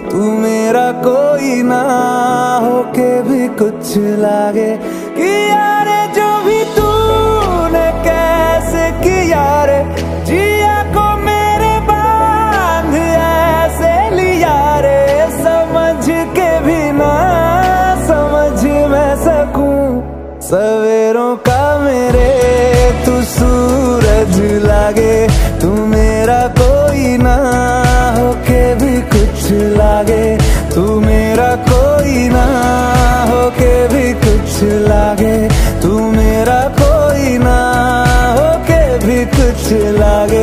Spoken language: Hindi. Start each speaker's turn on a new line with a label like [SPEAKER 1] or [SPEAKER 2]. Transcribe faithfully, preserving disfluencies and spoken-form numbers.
[SPEAKER 1] तू मेरा कोई ना होके भी कुछ लागे। कि यारे जो भी तूने कैसे किया रे, जिया को मेरे बांध ऐसे लिया रे, समझ के भी ना समझ मैं सकूं सवेरों का मेरे तू सूरज लागे। तू मेरा कोई ना होके भी कुछ लागे, तू मेरा कोई ना होके भी कुछ लागे, तू मेरा कोई ना होके भी कुछ लागे।